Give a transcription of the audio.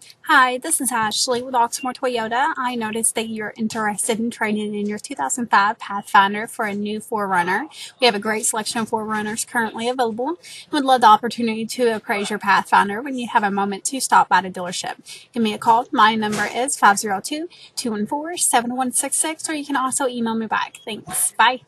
Hi, this is Ashley with Oxmoor Toyota. I noticed that you're interested in trading in your 2005 Pathfinder for a new 4Runner. We have a great selection of 4Runners currently available. We'd love the opportunity to appraise your Pathfinder when you have a moment to stop by the dealership. Give me a call. My number is 502-214-7166, or you can also email me back. Thanks. Bye.